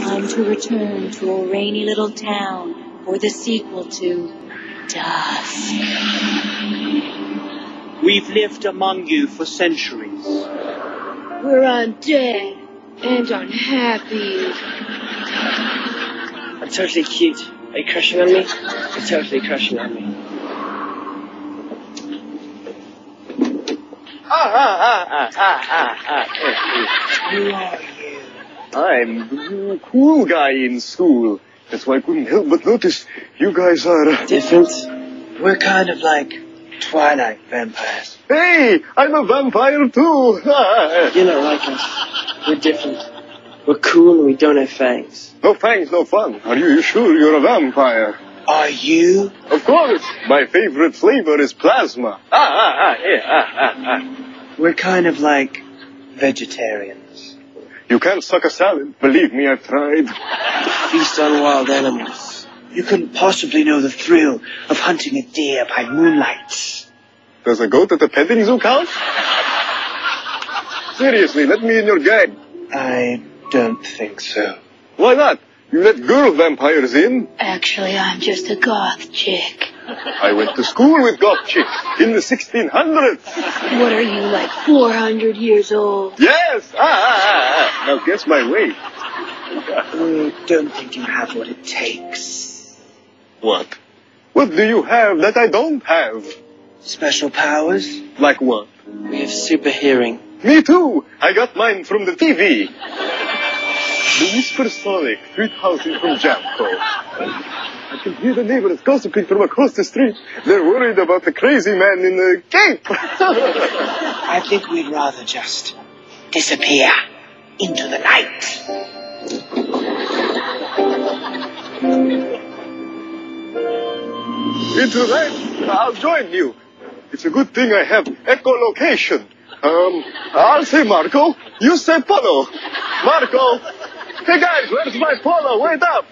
time to return to a rainy little town for the sequel to Dusk. We've lived among you for centuries. We're undead and unhappy. I'm totally cute. Are you crushing on me? You're totally crushing on me. Who are you? I'm the cool guy in school. That's why I couldn't help but notice you guys are... Different? We're kind of like Twilight vampires. Hey, I'm a vampire too. You're not like us. We're different. We're cool and we don't have fangs. No fangs, no fun. Are you sure you're a vampire? Are you? Of course. My favorite flavor is plasma. We're kind of like vegetarians. You can't suck a salad. Believe me, I've tried. Feast on wild animals. You couldn't possibly know the thrill of hunting a deer by moonlight. Does a goat at a petting zoo count? Seriously, let me in your gang. I don't think so. Why not? You let girl vampires in. Actually, I'm just a goth chick. I went to school with goth chicks in the 1600s. What are you, like 400 years old? Yes! Now guess my weight. I don't think you have what it takes. What? What do you have that I don't have? Special powers? Like what? We have super hearing. Me too! I got mine from the TV. The Whispersonic 3000 from Jamco. I can hear the neighbors gossiping from across the street. They're worried about the crazy man in the cape. I think we'd rather just disappear into the night. Into that, I'll join you. It's a good thing I have echolocation. I'll say Marco. You say Polo. Marco. Hey guys, where's my polo? Wait up!